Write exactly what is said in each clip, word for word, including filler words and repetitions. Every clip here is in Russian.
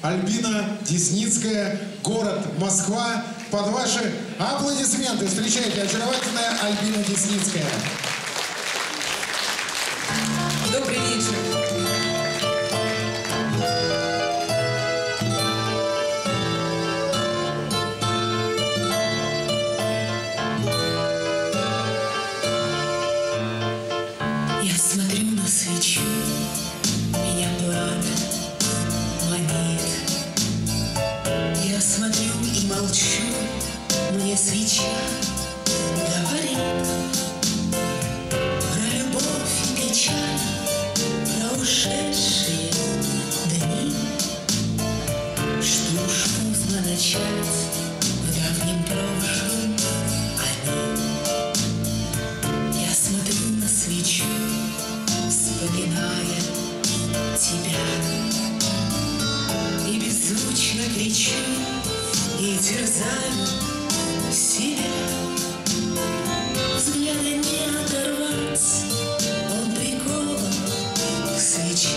Альбина Десницкая, город Москва. Под ваши аплодисменты встречайте очаровательная Альбина Десницкая. Добрый вечер. Я смотрю на свечу, меня пламя манит. Я смотрю и молчу, мне свеча говорит про любовь и печаль, про ушедшие дни. Что уж поздно начать в давнем прошлом они. Я смотрю на свечу, вспоминая тебя, и беззвучно кричу, и терзаю себя. Взгляда не оторвать, он прикован к свече.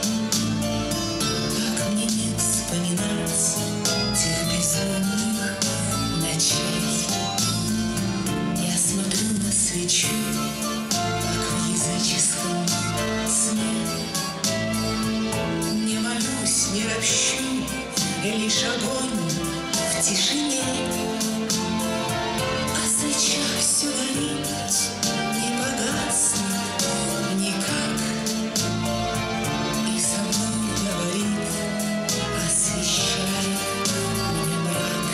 Как мне не вспоминать тех безумных ночей? Я смотрю на свечу, как в языческом сне. Не молюсь, не ропщу, лишь огонь в тишине. А свеча все горит, не погаснет никак. И со мной говорит, освещает мне мрак.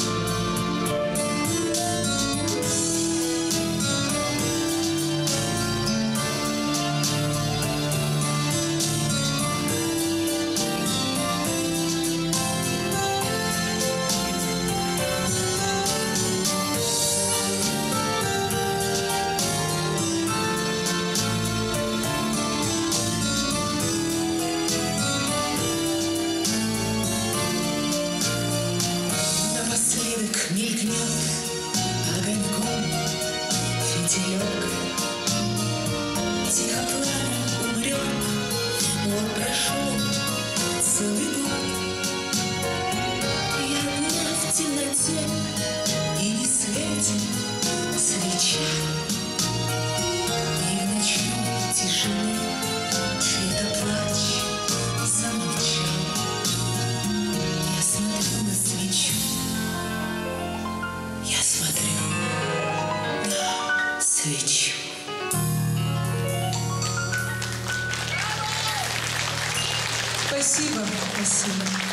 Напоследок мелькнет огоньком фитилек. Тихо пламя умрет, вот прошел целый год. Я одна в темноте, и не светит свеча. И в ночной тишине чей-то плач замолчал. Я смотрю на свечу, я смотрю на свечу. Спасибо, спасибо.